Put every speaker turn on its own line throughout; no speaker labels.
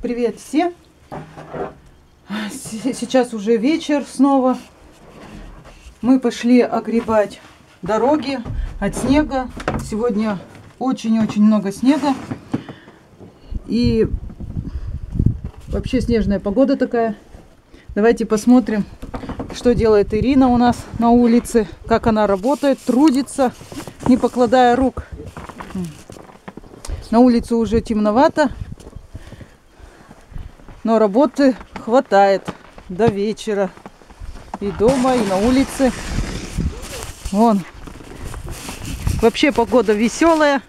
Привет всем! Сейчас уже вечер снова. Мы пошли огребать дороги от снега. Сегодня очень-очень много снега. И вообще снежная погода такая. Давайте посмотрим, что делает Ирина у нас на улице. Как она работает, трудится, не покладая рук. На улице уже темновато. Но работы хватает до вечера. И дома, и на улице. Вон. Вообще погода веселая.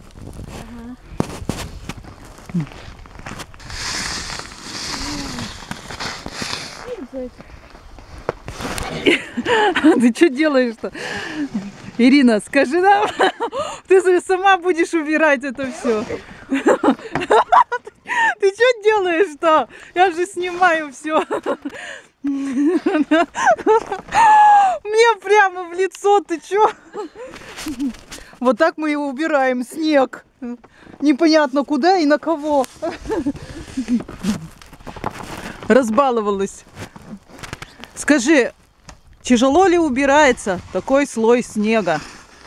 Ты что делаешь-то? Ирина, скажи нам, ты сама будешь убирать это все. Ты что делаешь-то? Я же снимаю все. Мне прямо в лицо, ты что? Вот так мы и убираем снег. Непонятно куда и на кого. Разбаловалась. Скажи, тяжело ли убирается такой слой снега?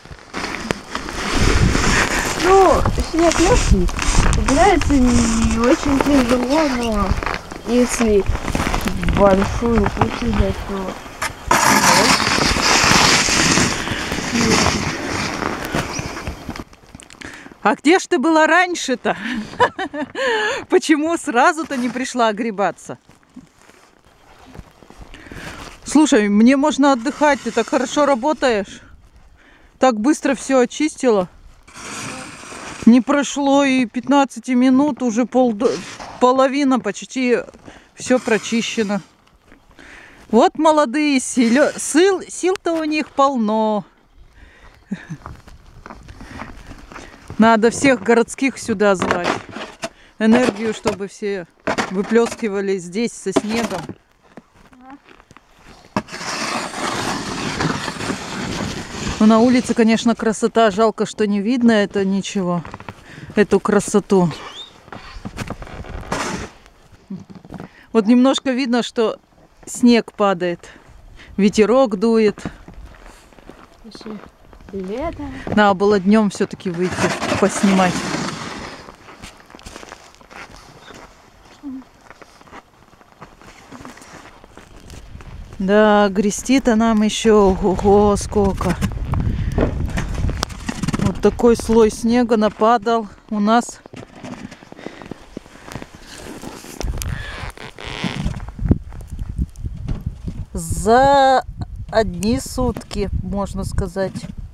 Ну, снег легкий. Убирается не очень тяжело, но если большую кучу взять, то...
А где ж ты была раньше-то? Почему сразу-то не пришла огребаться? Слушай, мне можно отдыхать, ты так хорошо работаешь. Так быстро все очистила. Не прошло и 15 минут, уже половина почти все прочищено. Вот молодые, сил-то у них полно. Надо всех городских сюда звать. Энергию, чтобы все выплескивали здесь со снегом. Ну, на улице, конечно, красота. Жалко, что не видно это ничего. Эту красоту. Вот немножко видно, что снег падает. Ветерок дует.
Лето.
Надо было днем все-таки выйти, поснимать. Да, грести-то нам еще, ого, сколько. Вот такой слой снега нападал у нас. За одни сутки, можно сказать.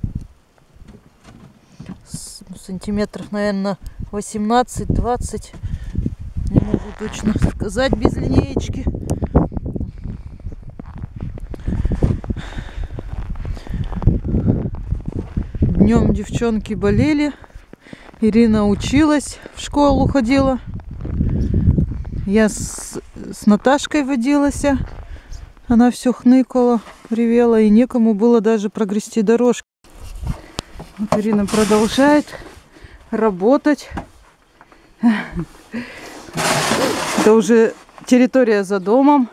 Сантиметров, наверное, 18-20. Не могу точно сказать без линеечки. Днем девчонки болели. Ирина училась, в школу ходила. Я с Наташкой водилась. Она все хныкала, ревела, и некому было даже прогрести дорожки. Вот Ирина продолжает работать. Это уже территория за домом.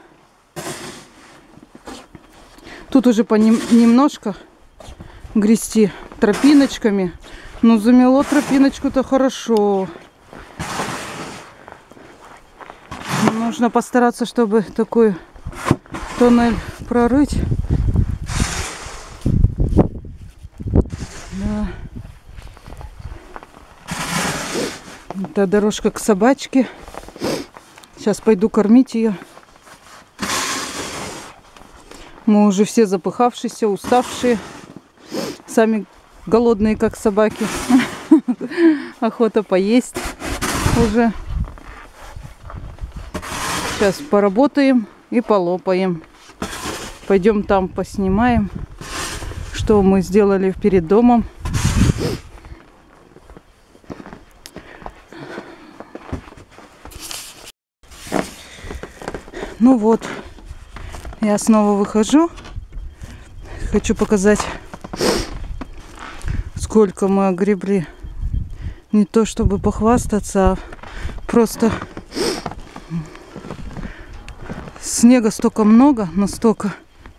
Тут уже немножко грести тропиночками. Но замело тропиночку-то хорошо. Нужно постараться, чтобы такой тоннель прорыть. Да. Это дорожка к собачке. Сейчас пойду кормить ее. Мы уже все запыхавшиеся, уставшие. Сами голодные, как собаки. Охота поесть уже. Сейчас поработаем и полопаем. Пойдем там поснимаем, что мы сделали перед домом. Ну вот, я снова выхожу. Хочу показать, сколько мы огребли. Не то чтобы похвастаться, а просто снега столько много, настолько.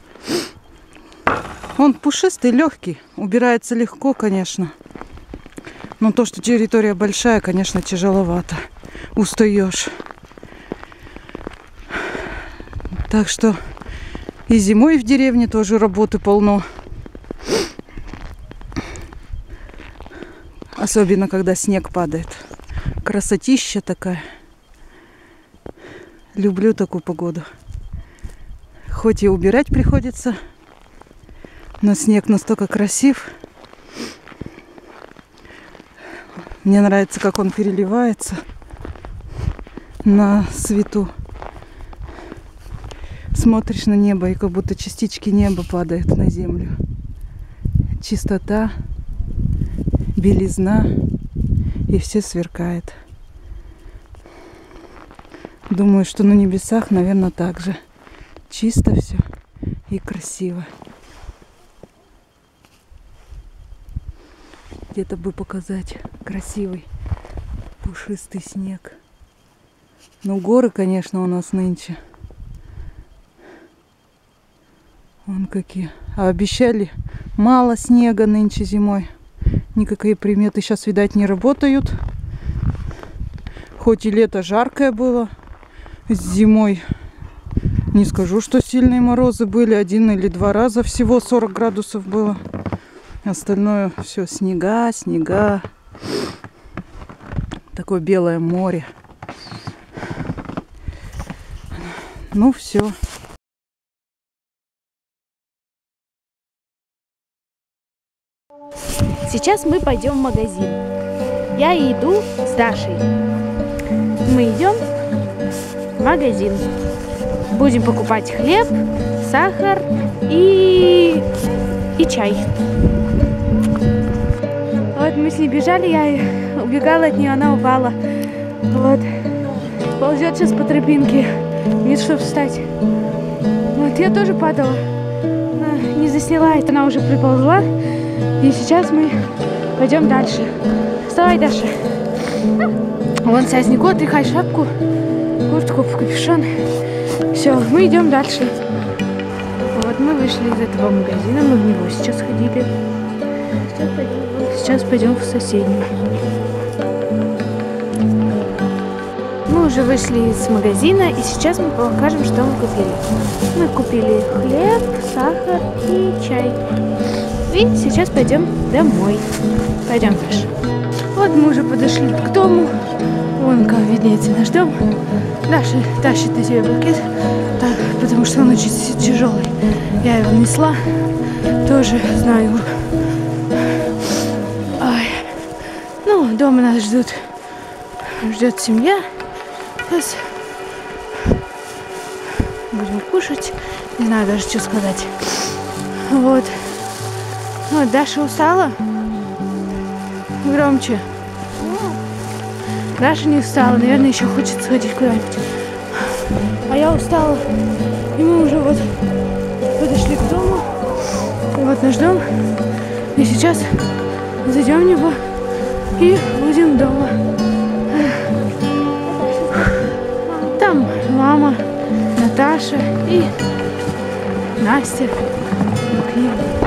Он пушистый, легкий, убирается легко, конечно. Но то, что территория большая, конечно, тяжеловато. Устаешь. Так что и зимой в деревне тоже работы полно. Особенно, когда снег падает. Красотища такая. Люблю такую погоду. Хоть и убирать приходится, но снег настолько красив. Мне нравится, как он переливается на свету. Смотришь на небо, и как будто частички неба падают на землю. Чистота, белизна, и все сверкает. Думаю, что на небесах, наверное, так же. Чисто все и красиво. Где-то бы показать красивый пушистый снег. Ну, горы, конечно, у нас нынче. Вон какие. А обещали мало снега нынче зимой. Никакие приметы сейчас, видать, не работают. Хоть и лето жаркое было, зимой не скажу, что сильные морозы были. 1 или 2 раза всего 40 градусов было. Остальное все снега, снега. Такое белое море. Ну все.
Сейчас мы пойдем в магазин. Я иду с Дашей. Мы идем в магазин. Будем покупать хлеб, сахар и чай. Вот мы с ней бежали, я убегала от нее, она упала. Вот. Ползет сейчас по тропинке. Нет, чтобы встать. Вот, я тоже падала. Она не засняла, это она уже приползла. И сейчас мы пойдем дальше. Вставай, Даша. Вон Сязнику, отряхай шапку, куртку, капюшон. Все, мы идем дальше. Вот мы вышли из этого магазина, мы в него сейчас ходили. Сейчас пойдем в соседний. Мы уже вышли из магазина, и сейчас мы покажем, что мы купили. Мы купили хлеб, сахар и чай. И сейчас пойдем домой. Пойдем, Даша. Вот мы уже подошли к дому. Вон как виднеется наш дом. Даша тащит на себе пакет, так, потому что он очень тяжелый. Я его несла. Тоже знаю. Ой. Ну, дома нас ждет семья. Сейчас будем кушать. Не знаю даже, что сказать. Вот. Вот, Даша устала? Громче. Даша не устала, наверное, еще хочет сходить куда-нибудь. А я устала. И мы уже вот подошли к дому. Вот наш дом. И сейчас зайдем в него и будем дома. Там мама, Наташа и Настя. К ним.